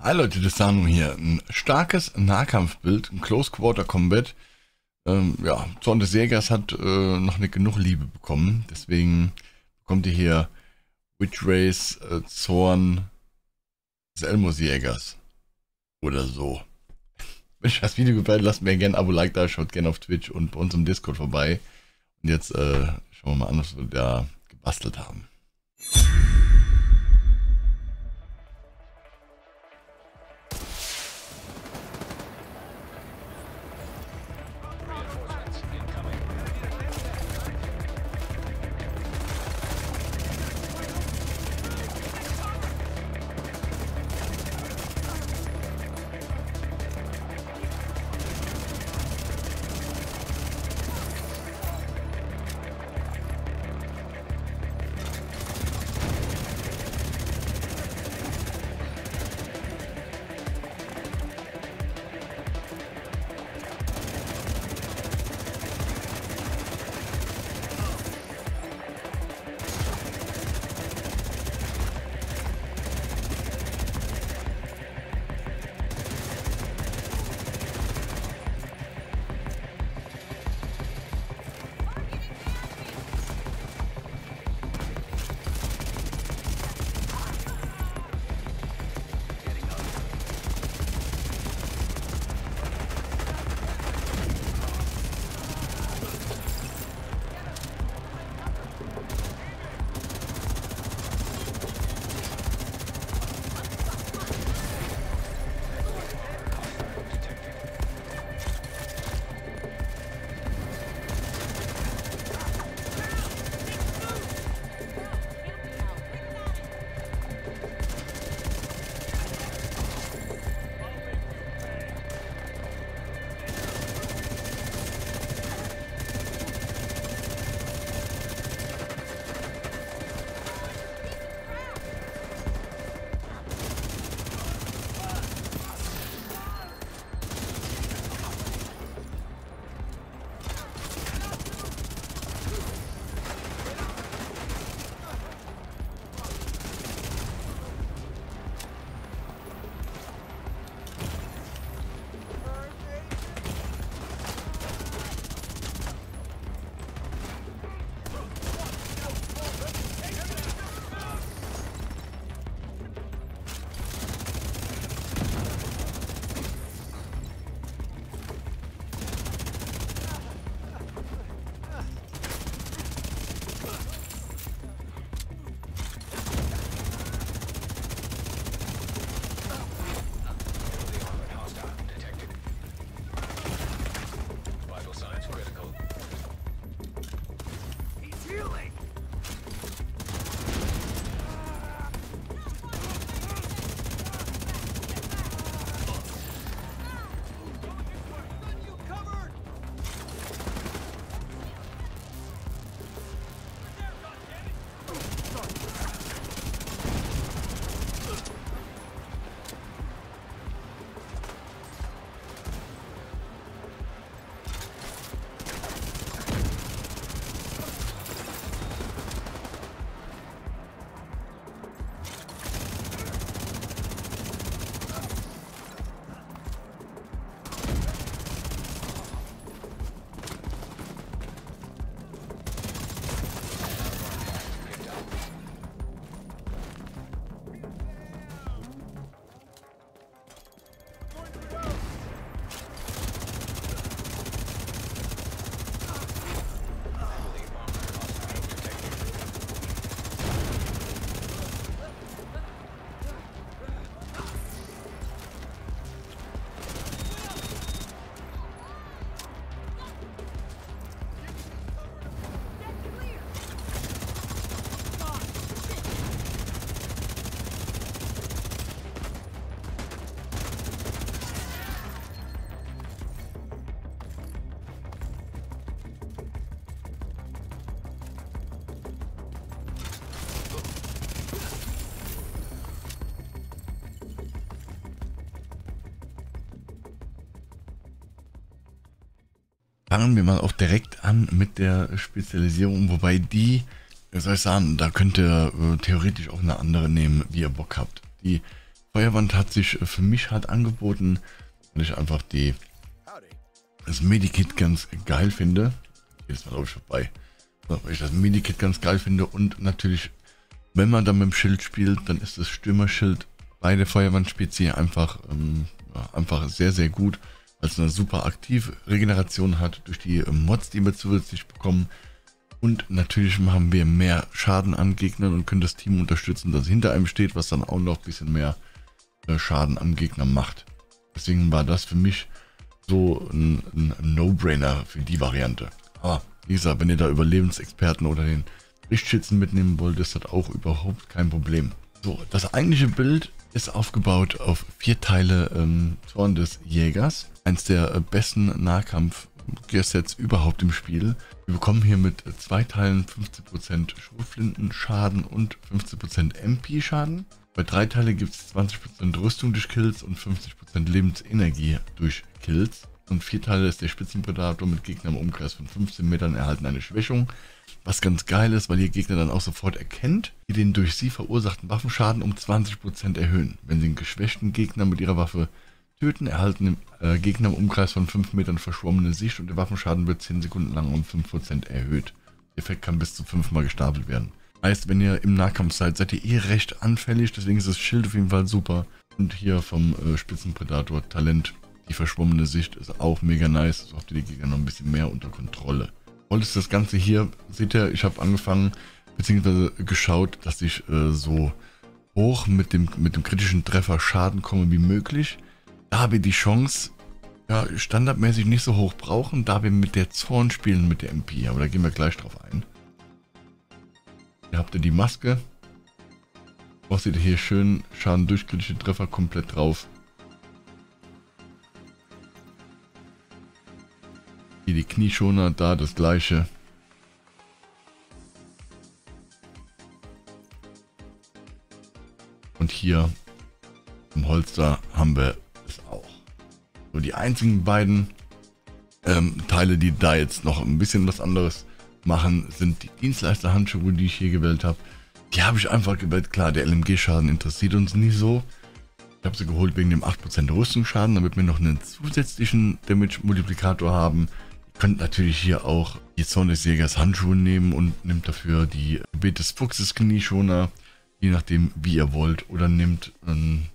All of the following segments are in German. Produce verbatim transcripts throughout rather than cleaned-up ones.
Hi Leute, das Sanu hier. Ein starkes Nahkampfbild, ein Close Quarter Combat. Ähm, ja, Zorn des Jägers hat äh, noch nicht genug Liebe bekommen. Deswegen bekommt ihr hier Witch Race äh, Zorn des Elmos Jägers. Oder so. Wenn euch das Video gefällt, lasst mir gerne ein Abo, Like da, schaut gerne auf Twitch und bei uns im Discord vorbei. Und jetzt äh, schauen wir mal an, was wir da gebastelt haben. Fangen wir mal auch direkt an mit der Spezialisierung, wobei die, wie soll ich sagen, da könnt ihr äh, theoretisch auch eine andere nehmen, wie ihr Bock habt. Die Feuerwand hat sich für mich halt angeboten, weil ich einfach die, das Medikit ganz geil finde. Jetzt mal glaube ich vorbei. So, weil ich das Medikit ganz geil finde und natürlich, wenn man dann mit dem Schild spielt, dann ist das Stürmerschild bei der Feuerwandspezie einfach, ähm, ja, einfach sehr, sehr gut, weil es eine super aktive Regeneration hat durch die ähm, Mods, die wir zusätzlich bekommen. Und natürlich machen wir mehr Schaden an Gegnern und können das Team unterstützen, das hinter einem steht, was dann auch noch ein bisschen mehr äh, Schaden am Gegner macht. Deswegen war das für mich so ein, ein No-Brainer für die Variante. Aber wie gesagt, wenn ihr da Überlebensexperten oder den Richtschützen mitnehmen wollt, ist das auch überhaupt kein Problem. So, das eigentliche Bild ist aufgebaut auf vier Teile ähm, Zorn des Jägers. Eins der äh, besten Nahkampf-Gearsets überhaupt im Spiel. Wir bekommen hier mit zwei Teilen fünfzig Prozent Schrotflinten-Schaden und fünfzig Prozent M P-Schaden. Bei drei Teilen gibt es zwanzig Prozent Rüstung durch Kills und fünfzig Prozent Lebensenergie durch Kills. Und vier Teile ist der Spitzenpredator mit Gegnern im Umkreis von fünfzehn Metern erhalten eine Schwächung. Was ganz geil ist, weil ihr Gegner dann auch sofort erkennt, die den durch sie verursachten Waffenschaden um zwanzig Prozent erhöhen. Wenn sie einen geschwächten Gegner mit ihrer Waffe töten, erhalten äh, Gegner im Umkreis von fünf Metern verschwommene Sicht und der Waffenschaden wird zehn Sekunden lang um fünf Prozent erhöht. Der Effekt kann bis zu fünfmal gestapelt werden. Heißt, wenn ihr im Nahkampf seid, seid ihr eh recht anfällig, deswegen ist das Schild auf jeden Fall super. Und hier vom äh, Spitzenpredator Talent, die verschwommene Sicht ist auch mega nice, so habt ihr die Gegner noch ein bisschen mehr unter Kontrolle. Und ist das Ganze hier, seht ihr, ich habe angefangen, beziehungsweise geschaut, dass ich äh, so hoch mit dem, mit dem kritischen Treffer Schaden komme wie möglich. Da wir die Chance ja, standardmäßig nicht so hoch brauchen, da wir mit der Zorn spielen mit der M P, aber da gehen wir gleich drauf ein. Hier habt ihr die Maske. Auch seht ihr hier schön Schaden durch kritische Treffer komplett drauf. Hier die Knieschoner, da das gleiche. Und hier im Holster haben wir es auch. So, die einzigen beiden ähm, Teile, die da jetzt noch ein bisschen was anderes machen, sind die Dienstleisterhandschuhe, die ich hier gewählt habe. Die habe ich einfach gewählt. Klar, der L M G-Schaden interessiert uns nie so. Ich habe sie geholt wegen dem acht Prozent Rüstungsschaden, damit wir noch einen zusätzlichen Damage-Multiplikator haben. Ihr könnt natürlich hier auch die Zorn des Jägers Handschuhe nehmen und nimmt dafür die Gebet des Fuchses Knieschoner, je nachdem wie ihr wollt. Oder nehmt ähm,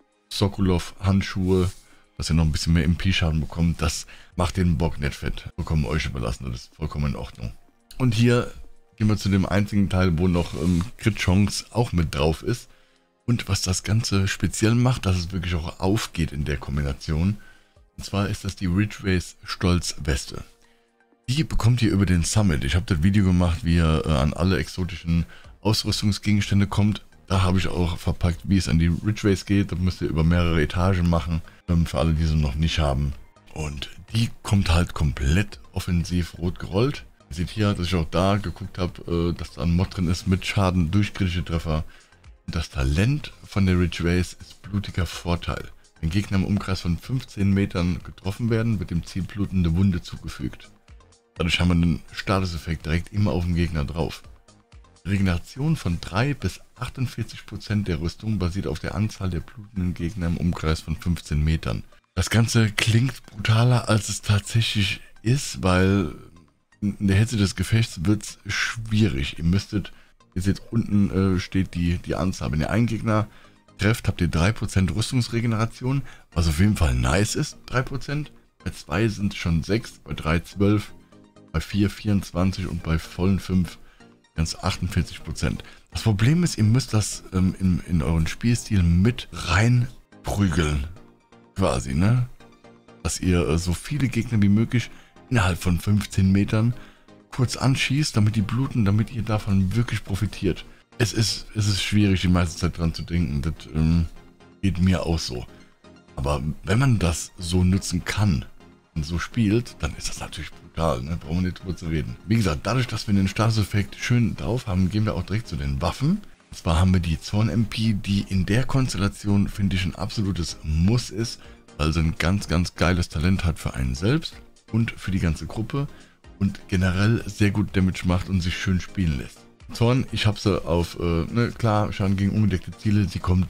Sokolov Handschuhe, dass ihr noch ein bisschen mehr M P-Schaden bekommt. Das macht den Bock nicht fett. Vollkommen euch überlassen, das ist vollkommen in Ordnung. Und hier gehen wir zu dem einzigen Teil, wo noch ähm, Crit-Chance auch mit drauf ist. Und was das Ganze speziell macht, dass es wirklich auch aufgeht in der Kombination. Und zwar ist das die Ridgeways Stolz Weste. Die bekommt ihr über den Summit. Ich habe das Video gemacht, wie ihr äh, an alle exotischen Ausrüstungsgegenstände kommt. Da habe ich auch verpackt, wie es an die Ridgeways geht. Das müsst ihr über mehrere Etagen machen, ähm, für alle, die sie noch nicht haben. Und die kommt halt komplett offensiv rot gerollt. Ihr seht hier, dass ich auch da geguckt habe, äh, dass da ein Mod drin ist mit Schaden durch kritische Treffer. Und das Talent von der Ridgeways ist blutiger Vorteil. Wenn Gegner im Umkreis von fünfzehn Metern getroffen werden, wird dem Ziel blutende Wunde zugefügt. Dadurch haben wir einen Statuseffekt direkt immer auf den Gegner drauf. Regeneration von drei bis achtundvierzig Prozent der Rüstung basiert auf der Anzahl der blutenden Gegner im Umkreis von fünfzehn Metern. Das Ganze klingt brutaler, als es tatsächlich ist, weil in der Hitze des Gefechts wird es schwierig. Ihr müsstet, ihr seht unten äh, steht die, die Anzahl. Wenn ihr einen Gegner trefft, habt ihr drei Prozent Rüstungsregeneration, was auf jeden Fall nice ist, drei Prozent. Bei zwei sind es schon sechs, bei drei zwölf, bei vier vierundzwanzig und bei vollen fünf ganz achtundvierzig Prozent. Das Problem ist, ihr müsst das ähm, in, in euren Spielstil mit reinprügeln, quasi, ne? Dass ihr äh, so viele Gegner wie möglich innerhalb von fünfzehn Metern kurz anschießt, damit die bluten, damit ihr davon wirklich profitiert. Es ist, es ist schwierig, die meiste Zeit dran zu denken. Das ähm, geht mir auch so. Aber wenn man das so nutzen kann und so spielt, dann ist das natürlich brutal, ne? Brauchen wir nicht drüber zu reden. Wie gesagt, dadurch, dass wir den Statuseffekt schön drauf haben, gehen wir auch direkt zu den Waffen. Und zwar haben wir die Zorn M P, die in der Konstellation, finde ich, ein absolutes Muss ist, weil sie ein ganz, ganz geiles Talent hat für einen selbst und für die ganze Gruppe und generell sehr gut Damage macht und sich schön spielen lässt. Zorn, ich habe sie auf, äh, ne, klar, Schaden gegen ungedeckte Ziele, sie kommt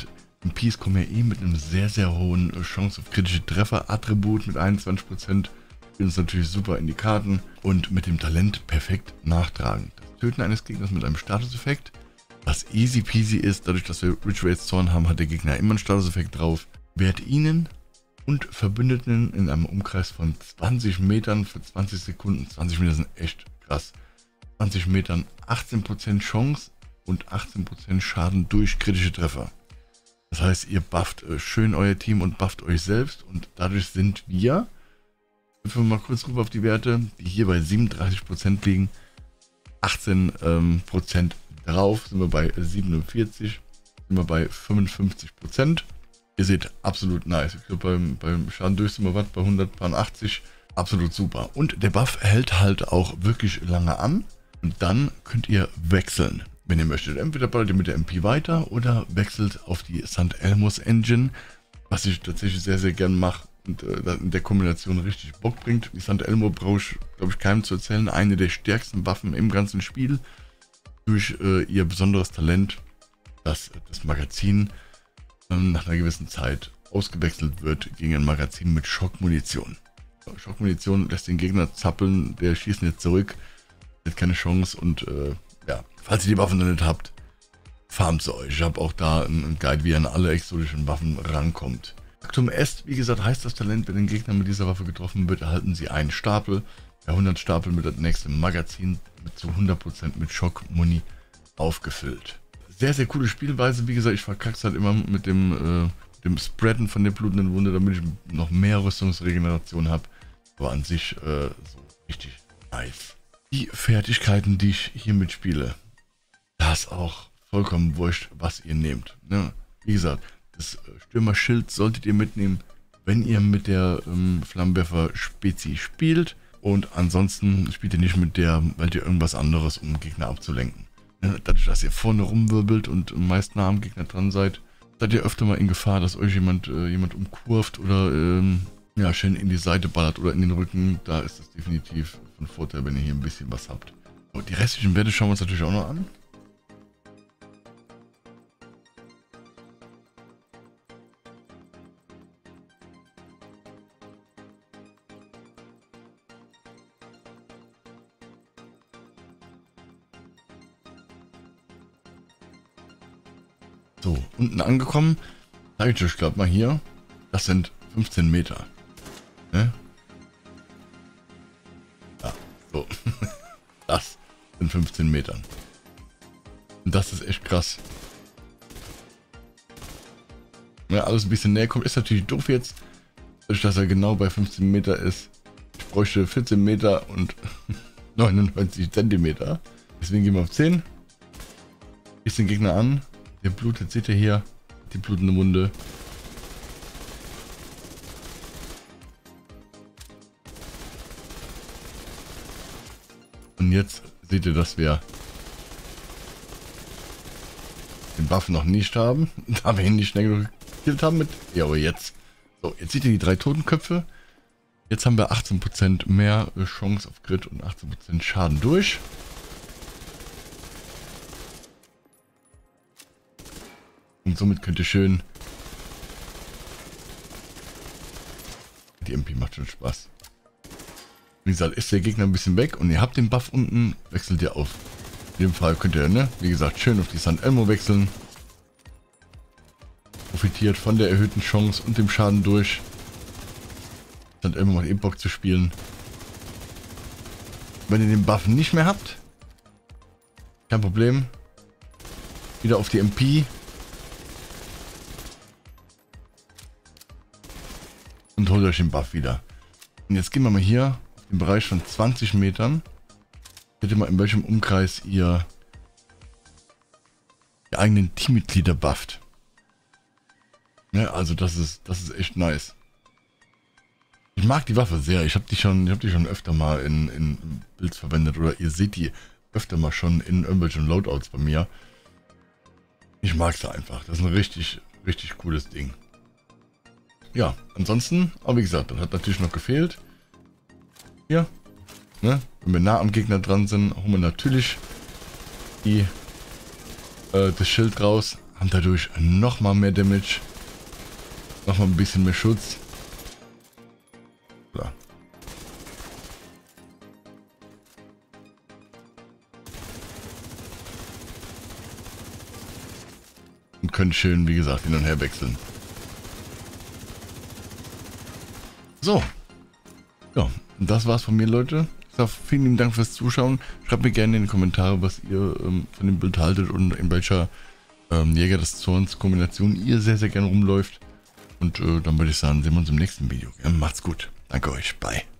M Ps kommen ja eh mit einem sehr, sehr hohen Chance auf kritische Treffer. Attribut mit einundzwanzig Prozent spielt uns natürlich super in die Karten und mit dem Talent perfekt nachtragen. Das Töten eines Gegners mit einem Statuseffekt, was easy peasy ist. Dadurch, dass wir Rich Raids Zorn haben, hat der Gegner immer einen Statuseffekt drauf. Wehrt ihnen und Verbündeten in einem Umkreis von zwanzig Metern für zwanzig Sekunden. zwanzig Meter sind echt krass. zwanzig Metern achtzehn Prozent Chance und achtzehn Prozent Schaden durch kritische Treffer. Das heißt, ihr bufft äh, schön euer Team und bufft euch selbst und dadurch sind wir, wenn wir mal kurz rüber auf die Werte, die hier bei siebenunddreißig Prozent liegen, achtzehn Prozent ähm, drauf, sind wir bei siebenundvierzig, sind wir bei fünfundfünfzig Prozent. Ihr seht, absolut nice. Ich glaube, beim, beim Schaden durch sind wir was bei hundertachtzig, absolut super. Und der Buff hält halt auch wirklich lange an und dann könnt ihr wechseln. Wenn ihr möchtet, entweder ballert ihr mit der M P weiter oder wechselt auf die Sankt Elmo's Engine, was ich tatsächlich sehr, sehr gern mache und äh, in der Kombination richtig Bock bringt. Die Sankt Elmo brauche ich, glaube ich, keinem zu erzählen. Eine der stärksten Waffen im ganzen Spiel durch äh, ihr besonderes Talent, dass das Magazin ähm, nach einer gewissen Zeit ausgewechselt wird gegen ein Magazin mit Schockmunition. Schockmunition lässt den Gegner zappeln, der schießt nicht zurück, hat keine Chance und äh, ja, falls ihr die Waffen noch nicht habt, farmt sie euch. Ich habe auch da einen Guide, wie ihr an alle exotischen Waffen rankommt. Actum Est, wie gesagt, heißt das Talent, wenn ein Gegner mit dieser Waffe getroffen wird, erhalten sie einen Stapel. Bei hundert Stapeln wird das nächste Magazin mit zu hundert Prozent mit Schockmuni aufgefüllt. Sehr, sehr coole Spielweise. Wie gesagt, ich verkack's halt immer mit dem, äh, dem Spreaden von der blutenden Wunde, damit ich noch mehr Rüstungsregeneration habe. Aber an sich äh, so richtig nice. Die Fertigkeiten, die ich hier mitspiele, da ist auch vollkommen wurscht, was ihr nehmt. Ne? Wie gesagt, das Stürmerschild solltet ihr mitnehmen, wenn ihr mit der ähm, Flammenwerfer-Spezi spielt. Und ansonsten spielt ihr nicht mit der, weil ihr irgendwas anderes, um Gegner abzulenken. Ne? Dadurch, dass ihr vorne rumwirbelt und meist nah am Gegner dran seid, seid ihr öfter mal in Gefahr, dass euch jemand, äh, jemand umkurvt oder ähm, ja, schön in die Seite ballert oder in den Rücken. Da ist es definitiv von Vorteil, wenn ihr hier ein bisschen was habt. Und die restlichen Werte schauen wir uns natürlich auch noch an. So, unten angekommen, zeige ich euch gerade mal hier, das sind fünfzehn Meter. Ne? Ja, so. Das sind fünfzehn Metern. Und das ist echt krass. Ja, alles ein bisschen näher kommt, ist natürlich doof jetzt, dadurch, dass er genau bei fünfzehn Meter ist. Ich bräuchte vierzehn Meter und neunundneunzig Zentimeter. Deswegen gehen wir auf zehn. Ist den Gegner an. Der blutet, seht ihr hier, die blutende Wunde. Und jetzt seht ihr, dass wir den Buff noch nicht haben, da wir ihn nicht schnell genug gekillt haben mit. Ja, aber jetzt. So, jetzt seht ihr die drei Totenköpfe. Jetzt haben wir achtzehn Prozent mehr Chance auf Crit und achtzehn Prozent Schaden durch. Und somit könnt ihr schön... Die M P macht schon Spaß. Wie gesagt, ist der Gegner ein bisschen weg und ihr habt den Buff unten, wechselt ihr auf. In dem Fall könnt ihr, ne, wie gesagt, schön auf die Sankt Elmo wechseln. Profitiert von der erhöhten Chance und dem Schaden durch. Sankt Elmo macht eh Bock zu spielen. Wenn ihr den Buff nicht mehr habt, kein Problem. Wieder auf die M P. Und holt euch den Buff wieder. Und jetzt gehen wir mal hier auf den Bereich von zwanzig Metern. Seht ihr mal, in welchem Umkreis ihr die eigenen Teammitglieder bufft. Ja, also das ist, das ist echt nice. Ich mag die Waffe sehr. Ich habe die schon, ich habe die schon öfter mal in, in Builds verwendet oder ihr seht die öfter mal schon in irgendwelchen Loadouts bei mir. Ich mag sie einfach. Das ist ein richtig, richtig cooles Ding. Ja, ansonsten, aber wie gesagt, das hat natürlich noch gefehlt. Hier, ne, wenn wir nah am Gegner dran sind, holen wir natürlich die, äh, das Schild raus. haben dadurch nochmal mehr Damage. Nochmal ein bisschen mehr Schutz. So. Und können schön, wie gesagt, hin und her wechseln. So. Ja, das war's von mir, Leute. Ich sage vielen lieben Dank fürs Zuschauen. Schreibt mir gerne in die Kommentare, was ihr ähm, von dem Bild haltet und in welcher ähm, Jäger des Zorns Kombination ihr sehr, sehr gerne rumläuft. Und äh, dann würde ich sagen, sehen wir uns im nächsten Video. Ja, macht's gut. Danke euch. Bye.